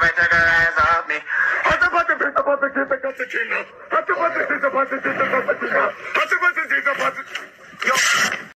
baby, take your eyes off me. Hot butter, pizza, butter, pizza, cappuccino. Hot butter, pizza, butter, pizza, cappuccino. Hot butter, pizza, butter. Yo.